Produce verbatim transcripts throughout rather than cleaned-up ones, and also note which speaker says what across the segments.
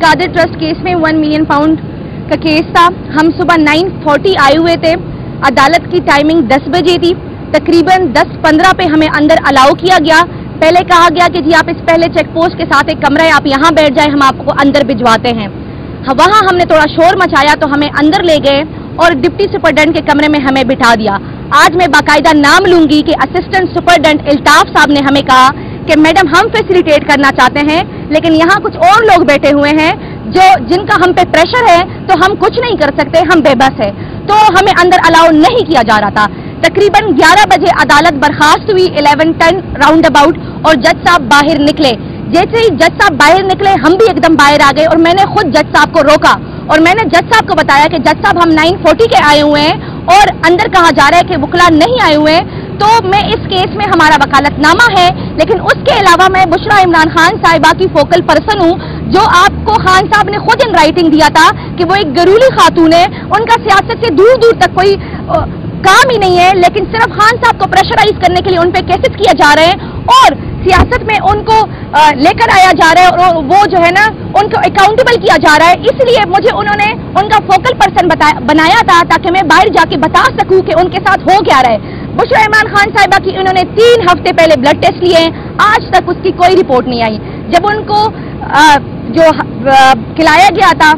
Speaker 1: Al-Qadir trust case में one million pound का case था। हम सुबह नाइन फोर्टी आए हुए थे। अदालत की टाइमिंग दस बजे थी। तकरीबन दस पंद्रह पे हमें अंदर अलाउ किया गया। पहले कहा गया कि जी आप इस पहले चेक पोस्ट के साथ एक कमरा है, आप यहाँ बैठ जाए, हम आपको अंदर भिजवाते हैं। वहाँ हमने थोड़ा शोर मचाया तो हमें अंदर ले गए और डिप्टी सुपरडेंट के कमरे में हमें बिठा दिया। आज मैं बाकायदा नाम लूंगी कि असिस्टेंट सुपरडेंट इल्ताफ साहब ने हमें कहा कि मैडम हम फैसिलिटेट करना चाहते हैं, लेकिन यहाँ कुछ और लोग बैठे हुए हैं जो जिनका हम पे प्रेशर है, तो हम कुछ नहीं कर सकते, हम बेबस है। तो हमें अंदर अलाउ नहीं किया जा रहा था। तकरीबन ग्यारह बजे अदालत बर्खास्त हुई, इलेवन टेन राउंड अबाउट, और जज साहब बाहर निकले। जैसे ही जज साहब बाहर निकले हम भी एकदम बाहर आ गए और मैंने खुद जज साहब को रोका और मैंने जज साहब को बताया कि जज साहब हम नाइन फोर्टी के आए हुए हैं और अंदर कहा जा रहा है कि वकला नहीं आए हुए हैं। तो मैं इस केस में हमारा वकालतनामा है, लेकिन उसके अलावा मैं बुशरा इमरान खान साहिबा की फोकल पर्सन हूँ, जो आपको खान साहब ने खुद इन राइटिंग दिया था कि वो एक गरूली खातून है, उनका सियासत से दूर दूर तक कोई आ, काम ही नहीं है, लेकिन सिर्फ खान साहब को प्रेशराइज करने के लिए उन पे केसेस किया जा रहे हैं और सियासत में उनको लेकर आया जा रहा है और वो जो है ना उनको अकाउंटेबल किया जा रहा है। इसलिए मुझे उन्होंने उनका फोकल पर्सन बनाया था ताकि मैं बाहर जाके बता सकूं कि उनके साथ हो क्या रहा है। बुशरा इमरान खान साहिबा की उन्होंने तीन हफ्ते पहले ब्लड टेस्ट लिए हैं, आज तक उसकी कोई रिपोर्ट नहीं आई। जब उनको आ, जो आ, खिलाया गया था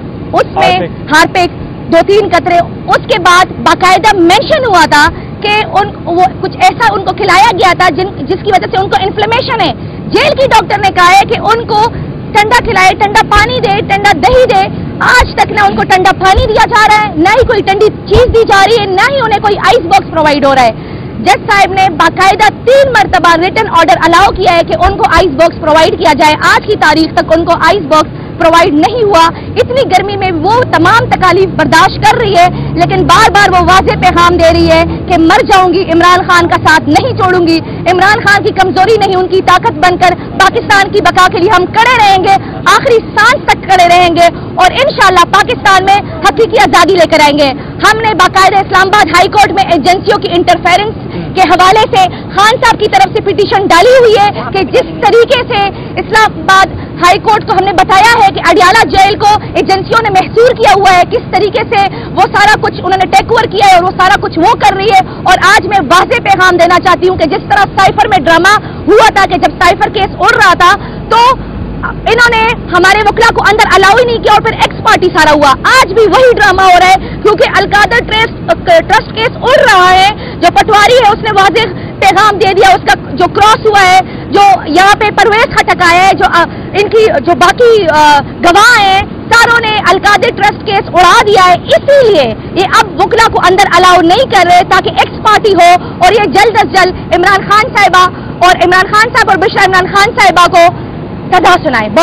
Speaker 1: उसमें हार्पिक दो तीन कतरे, उसके बाद बाकायदा मेंशन हुआ था कि उन वो कुछ ऐसा उनको खिलाया गया था जिन जिसकी वजह से उनको इन्फ्लेमेशन है। जेल की डॉक्टर ने कहा है कि उनको ठंडा खिलाए, ठंडा पानी दे, ठंडा दही दे। आज तक ना उनको ठंडा पानी दिया जा रहा है, ना ही कोई ठंडी चीज दी जा रही है, ना ही उन्हें कोई आइस बॉक्स प्रोवाइड हो रहा है। जज साहब ने बाकायदा तीन मरतबा रिटन ऑर्डर अलाउ किया है कि उनको आइस बॉक्स प्रोवाइड किया जाए। आज की तारीख तक उनको आइस बॉक्स प्रोवाइड नहीं हुआ। इतनी गर्मी में वो तमाम तकालीफ बर्दाश्त कर रही है, लेकिन बार बार वो वाज़ेह पैगाम दे रही है कि मर जाऊंगी, इमरान खान का साथ नहीं छोड़ूंगी। इमरान खान की कमजोरी नहीं, उनकी ताकत बनकर पाकिस्तान की बका के लिए हम खड़े रहेंगे, आखिरी सांस तक खड़े रहेंगे और इंशाअल्लाह पाकिस्तान में हकीकी आजादी लेकर आएंगे। हमने बाकायदा इस्लामाबाद हाई कोर्ट में एजेंसियों की इंटरफेरेंस के हवाले से खान साहब की तरफ से पिटीशन डाली हुई है कि जिस तरीके से इस्लामाबाद हाई कोर्ट को हमने बताया है कि अडियाला जेल को एजेंसियों ने महसूर किया हुआ है, किस तरीके से वो सारा कुछ उन्होंने टेक ओवर किया है और वो सारा कुछ वो कर रही है। और आज मैं वाज़ेह पैगाम देना चाहती हूँ कि जिस तरह साइफर में ड्रामा हुआ था कि जब साइफर केस उड़ रहा था तो इन्होंने हमारे वकला को अंदर अलाउ ही नहीं किया और फिर एक्स पार्टी सारा हुआ। आज भी वही ड्रामा हो रहा है क्योंकि अलकादर ट्रस्ट ट्रस्ट केस उड़ रहा है। जो पटवारी है उसने वाज़ेह पैगाम दे दिया, उसका जो क्रॉस हुआ है, जो यहाँ पे परवेज खटक आया है, जो आ, इनकी जो बाकी गवाह हैं सारों ने अलकादर ट्रस्ट केस उड़ा दिया है। इसीलिए ये अब वकला को अंदर अलाउ नहीं कर रहे ताकि एक्स पार्टी हो और ये जल्द अज जल्द इमरान खान साहिबा और इमरान खान साहब और बुशरा इमरान खान साहिबा को सजा सुनाए।